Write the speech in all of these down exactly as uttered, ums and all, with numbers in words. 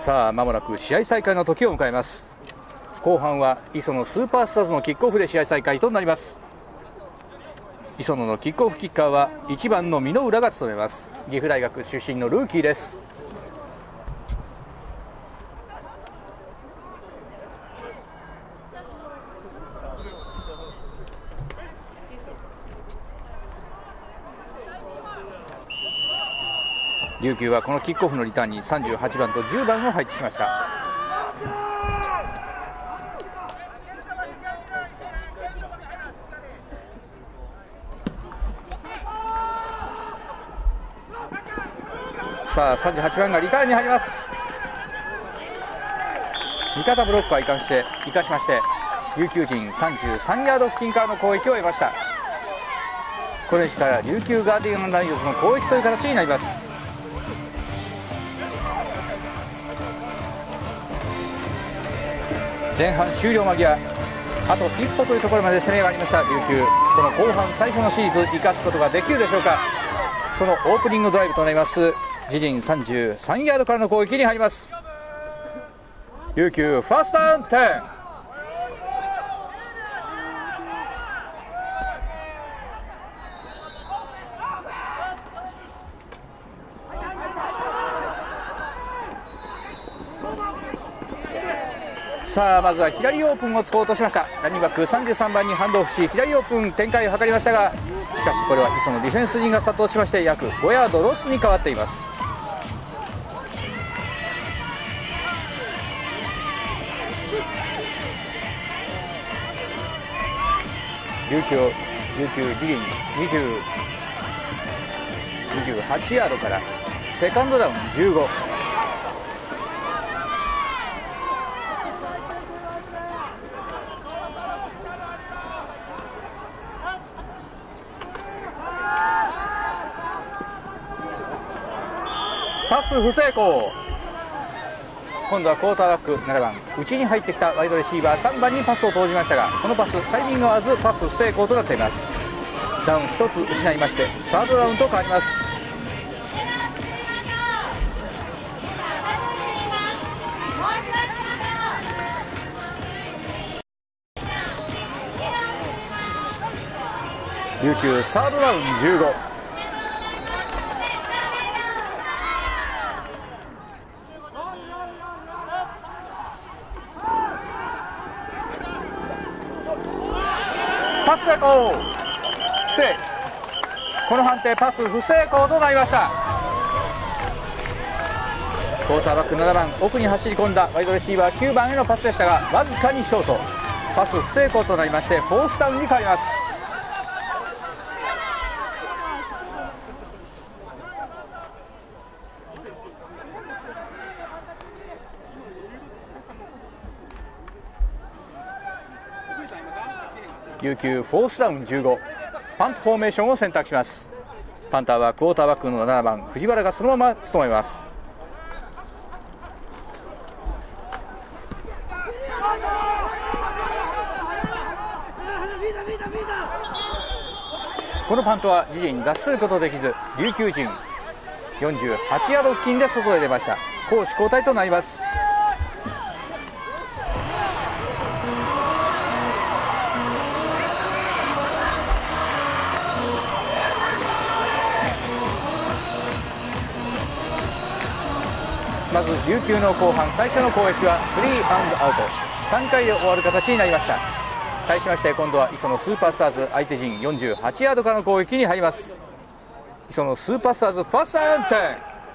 さあまもなく試合再開の時を迎えます。後半は磯野スーパースターズのキックオフで試合再開となります。磯野のキックオフキッカーはいちばんの箕浦が務めます。岐阜大学出身のルーキーです。琉球はこのキックオフのリターンにさんじゅうはちばんとじゅうばんを配置しました。さあさんじゅうはちばんがリターンに入ります。味方ブロックは生かして生かしまして琉球陣さんじゅうさんヤード付近からの攻撃を得ました。この位置から琉球ガーディアンライオンズの攻撃という形になります。前半終了間際、あと一歩というところまで攻め上がりました琉球。この後半最初のシリーズ生かすことができるでしょうか。そのオープニングドライブとなります自陣さんじゅうさんヤードからの攻撃に入ります。琉球ファーストダウンテン。さあまずは左オープンを突こうとしました。ランニングバックさんじゅうさんばんにハンドオフし左オープン展開を図りましたが、しかしこれは磯のディフェンス陣が殺到しまして約ごヤードロスに変わっています。琉球琉球自陣にじゅう、にじゅうはちヤードからセカンドダウンじゅうご。パス不成功。今度はクォーターバックななばん内に入ってきたワイドレシーバーさんばんにパスを投じましたが、このパスタイミング合わずパス不成功となっています。ダウンひとつ失いましてサードダウンと変わります。琉球サードダウンじゅうご。パス成功。失礼、この判定パス不成功となりました。クォーターバックななばん奥に走り込んだワイドレシーバーきゅうばんへのパスでしたがわずかにショート。パス不成功となりましてフォースダウンに変わります。琉球フォースダウンじゅうご、パントフォーメーションを選択します。パンターはクォーターバックのななばん藤原がそのまま務めます。このパントは自陣に脱することできず琉球陣よんじゅうはちヤード付近で外へ出ました。攻守交代となります。まず琉球の後半最初の攻撃はスリーアンドアウトさんかいで終わる形になりました。対しまして今度は磯野スーパースターズ相手陣よんじゅうはちヤードからの攻撃に入ります。磯野スーパースターズファーストダウンテン。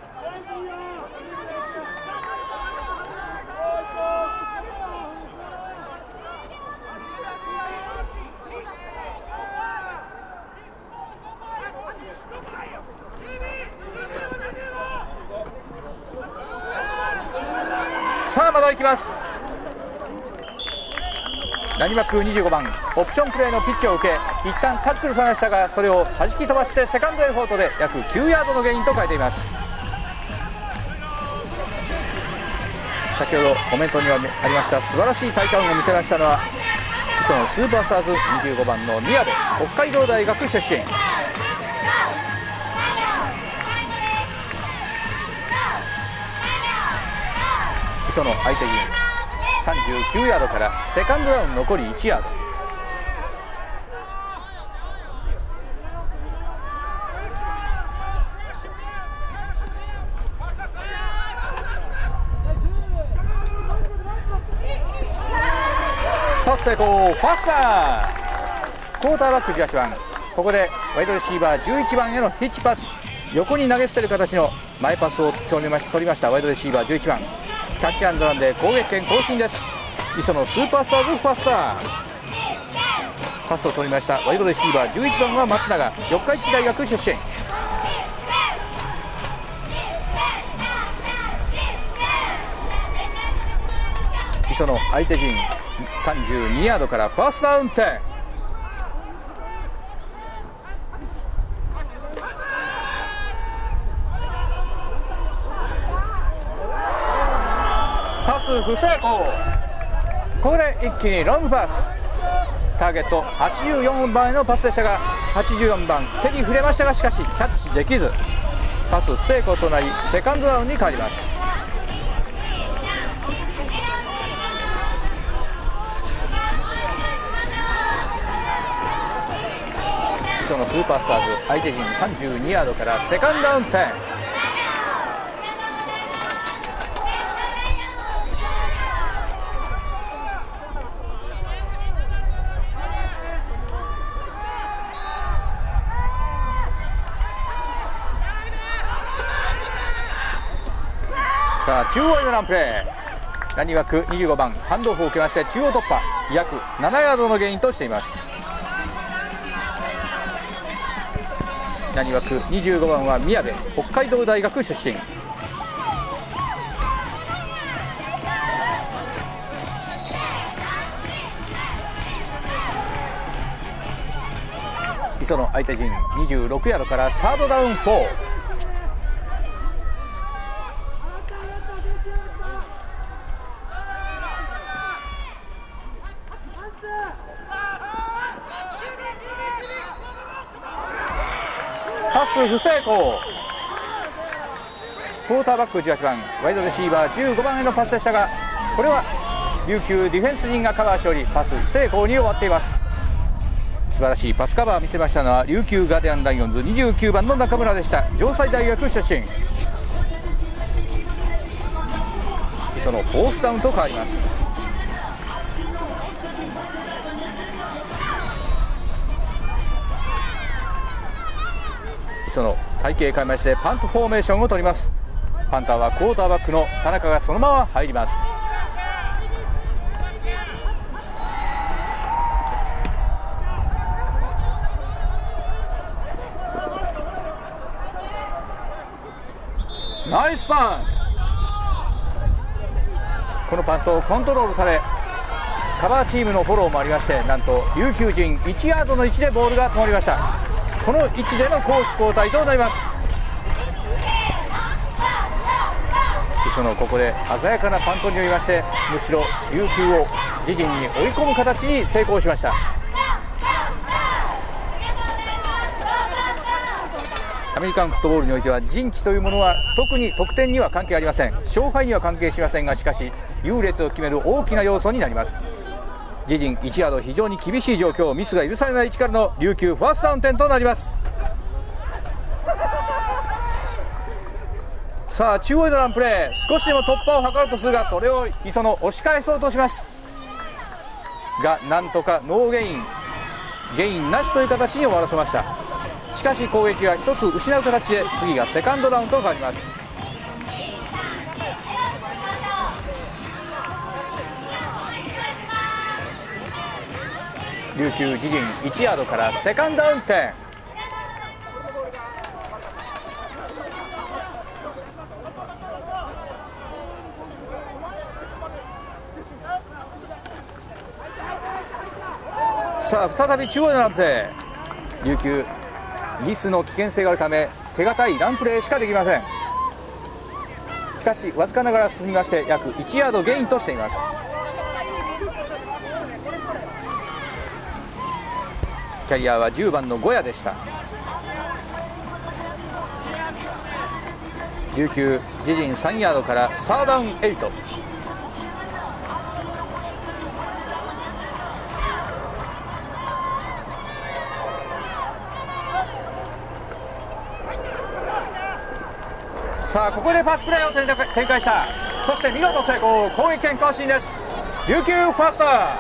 さあまだ行きます。ランニングバックにじゅうごばんオプションプレーのピッチを受け一旦タックルされましたがそれを弾き飛ばしてセカンドエフォートで約きゅうヤードのゲインと変えています。先ほどコメントにはありました素晴らしい体幹を見せましたのは磯野スーパースターズにじゅうごばんの宮部、北海道大学出身。 磯の相手陣さんじゅうきゅうヤードからセカンドダウン残りいちヤード。パス成功、ファーストダウン。クォーターバックじゅうはちばん、ここでワイドレシーバーじゅういちばんへのヒッチパス、横に投げ捨てる形の前パスを取りましたワイドレシーバーじゅういちばん、キャッチアンドランで攻撃権更新です。磯のスーパースターズファーストダウン。パスを取りましたワイドレシーバーじゅういちばんは松永、四日市大学出身。磯の相手陣さんじゅうにヤードからファーストダウン点。パス不成功。ここで一気にロングパス、ターゲットはちじゅうよんばんへのパスでしたが、はちじゅうよんばん手に触れましたが、しかしキャッチできずパス不成功となりセカンドダウンに変わります。磯のスーパースターズ相手陣さんじゅうにヤードからセカンドダウン点。さあ中央へのランプレー、ランニングバックにじゅうごばんハンドオフを受けまして中央突破、約ななヤードのゲインとしています。ランニングバックにじゅうごばんは宮部、北海道大学出身。磯の相手陣にじゅうろくヤードからサードダウンよん。パス不成功。クォーターバックじゅうはちばんワイドレシーバーじゅうごばんへのパスでしたが、これは琉球ディフェンス陣がカバーしておりパス不成功に終わっています。素晴らしいパスカバーを見せましたのは琉球ガーディアンライオンズにじゅうきゅうばんの中村でした。城西大学出身。磯のフォースダウンと変わります。磯の体型変えましてパントフォーメーションを取ります。パンターはクォーターバックの田中がそのまま入ります。ナイスパン。このパントをコントロールされカバーチームのフォローもありまして、なんと琉球陣いちヤードの位置でボールが止まりました。この位置での攻守交代となります。磯野ここで鮮やかなパントによりまして、むしろ琉球を自陣に追い込む形に成功しました。アメリカンフットボールにおいては陣地というものは特に得点には関係ありません。勝敗には関係しませんが、しかし優劣を決める大きな要素になります。自陣いちヤード、非常に厳しい状況、ミスが許されない位置からの琉球ファーストダウン点となります。さあ中央へのランプレー、少しでも突破を図ろうとするが、それを磯野押し返そうとしますが、なんとかノーゲイン、ゲインなしという形に終わらせました。しかし攻撃は一つ失う形で、次がセカンドダウンと変わります。琉球自陣いちヤードからセカンドダウン点。さあ再び中央へのランプレー、琉球ミスの危険性があるため手堅いランプレーしかできません。しかしわずかながら進みまして約いちヤードゲインとしています。キャリアはじゅうばんのゴヤでした。琉球自陣さんヤードからサードダウンはち。 さあここでパスプレーを展開した。そして見事成功、攻撃権更新です。琉球ファースター。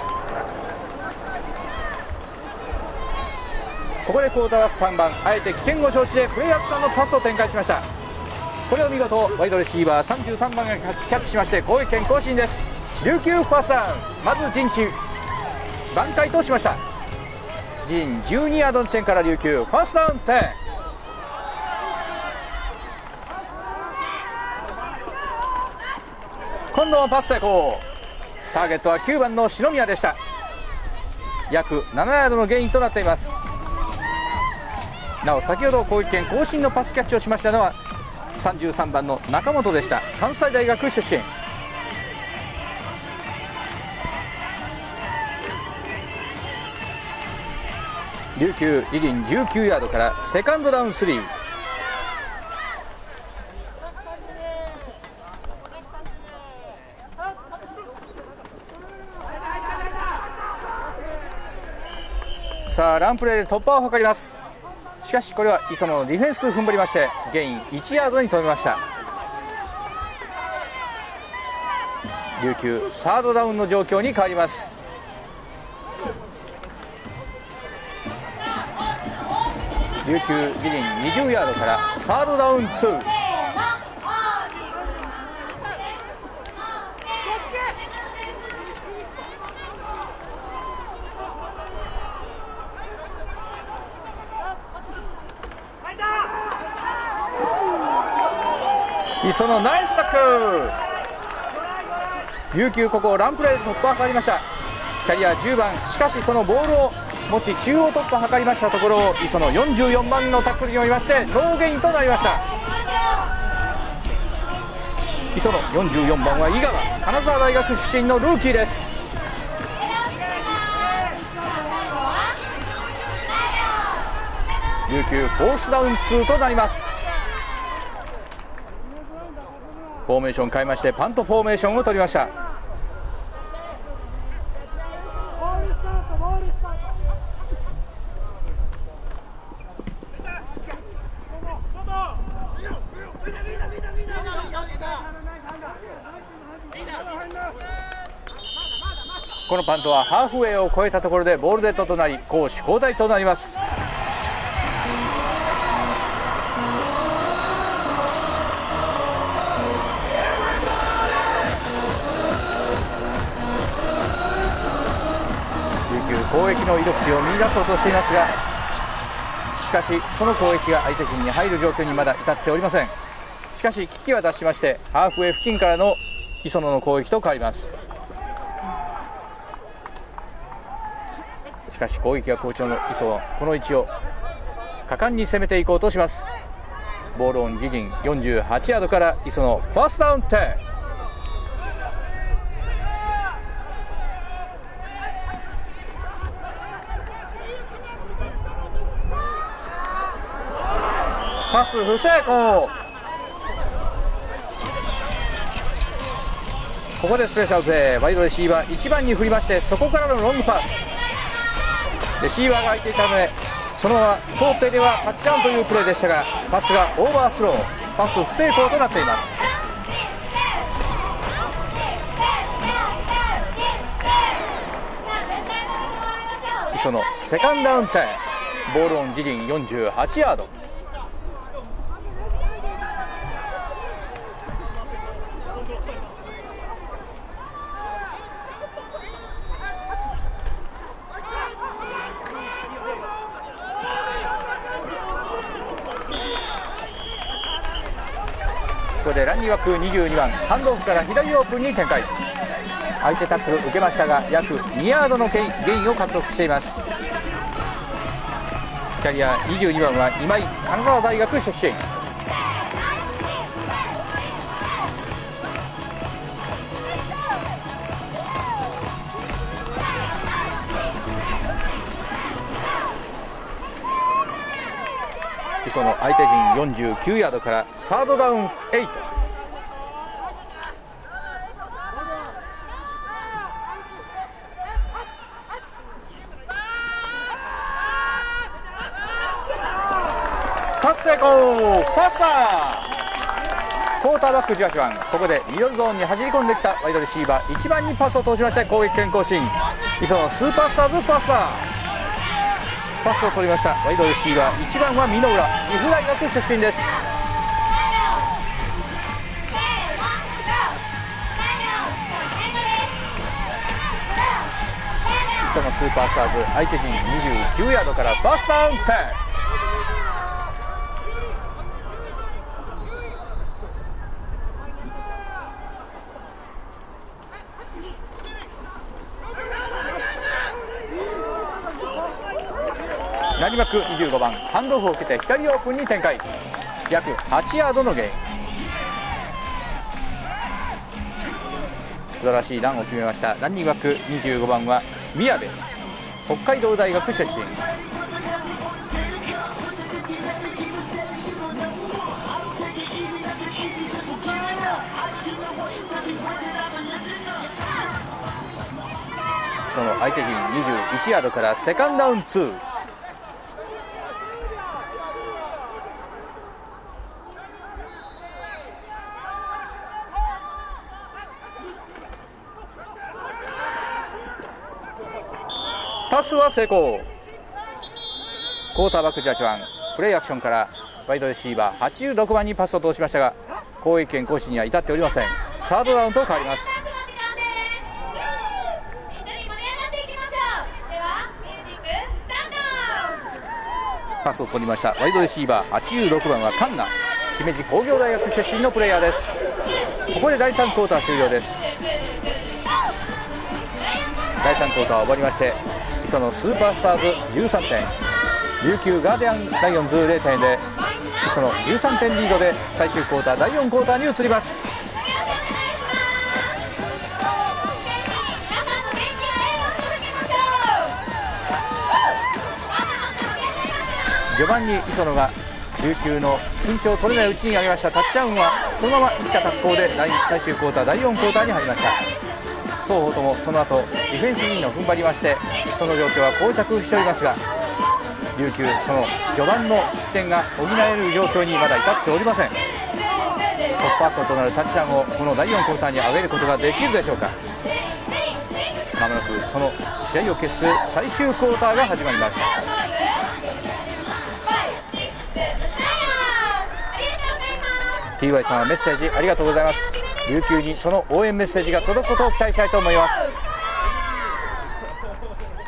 ここでクォーターバックさんばん、あえて危険を承知でプレーアクションのパスを展開しました。これを見事ワイドレシーバーさんじゅうさんばんがキャッチしまして攻撃権更新です。琉球ファーストダウン、まず陣地挽回としました。陣じゅうにヤードの地点から琉球ファーストダウンじゅう。今度はパス成功。ターゲットはきゅうばんの篠宮でした。約ななヤードのゲインとなっています。なお先ほど攻撃権更新のパスキャッチをしましたのはさんじゅうさんばんの中本でした。関西大学出身。琉球自陣じゅうきゅうヤードからセカンドダウンスリー。さあランプレーで突破を図ります。しかしこれは磯野のディフェンス踏ん張りましてゲインいちヤードに止めました。琉球サードダウンの状況に変わります。琉球自陣にじゅうヤードからサードダウンに。磯野ナイスタックル。琉球ここランプレーで突破を図りました。キャリアじゅうばん、しかしそのボールを持ち中央突破を図りましたところを磯野よんじゅうよんばんのタックルによりましてノーゲインとなりました。磯野よんじゅうよんばんは井川、金沢大学出身のルーキーです。琉球フォースダウンにとなります。フォーメーション変えましてパントフォーメーションを取りました。このパントはハーフウェイを越えたところでボールデッドとなり攻守交代となります。攻撃の糸口を見出そうとしていますが、しかしその攻撃が相手陣に入る状況にまだ至っておりません。しかし危機は脱しましてハーフウェイ付近からの磯野の攻撃と変わります。しかし攻撃が好調の磯野、この位置を果敢に攻めていこうとします。ボールオン自陣よんじゅうはちヤードから磯野ファーストダウンじゅう。パス不成功。ここでスペシャルプレー、ワイドレシーバーいちばんに振りましてそこからのロングパス、レシーバーが空いていたのでそのまま通っていればタッチダウンというプレーでしたがパスがオーバースロー、パス不成功となっています。磯野セカンドダウンじゅう、ボールオン自陣よんじゅうはちヤード。ここでランニーバックにじゅうにばん、ハンドオフから左オープンに展開。相手タックル受けましたが約にヤードのゲインを獲得しています。キャリアにじゅうにばんは今井、金沢大学出身。磯野相手陣よんじゅうきゅうヤードからサードダウンはち。パス成功、ファースター。 クォーターバックじゅうはちばん、ここでミドルゾーンに走り込んできたワイドレシーバーいちばんにパスを通しまして攻撃権更新。磯野スーパースターズファースターパスを取りました。ワイドレシーバーいちばんは箕浦、岐阜大学出身です。磯野スーパースターズ、相手陣にじゅうきゅうヤードからファーストダウン。ランニングバックにじゅうごばん、ハンドオフを受けて左オープンに展開、約はちヤードのゲイン。素晴らしいランを決めました。ランニングバックにじゅうごばんは宮部、北海道大学出身。その相手陣にじゅういちヤードからセカンドダウンツー。パスは成功。クォーターバックじゅうはちばん、プレーアクションからワイドレシーバーはちじゅうろくばんにパスを通しましたが攻撃権行使には至っておりません。サードダウンと変わります。パスを取りました。ワイドレシーバーはちじゅうろくばんはカンナ、姫路工業大学出身のプレーヤーです。ここでだいさんクォーター終了です。だいさんクォーター終わりまして、磯野スーパースターズじゅうさんてん、琉球ガーディアンライオンズゼロてんで磯野じゅうさんてんリードで最終クォーターだいよんクォーターに移ります。序盤に磯野が琉球の緊張を取れないうちに上げましたタッチダウンはそのまま生きた格好で最終クォーターだいよんクォーターに入りました。双方ともその後ディフェンス陣の踏ん張りましてその状況は膠着しておりますが、琉球その序盤の失点が補える状況にまだ至っておりません。トップアットとなるタッチダウンをこのだいよんクォーターに上げることができるでしょうか。まもなくその試合を決する最終クォーターが始まります。ティーワイ さんはメッセージありがとうございます。琉球にその応援メッセージが届くことを期待したいと思います。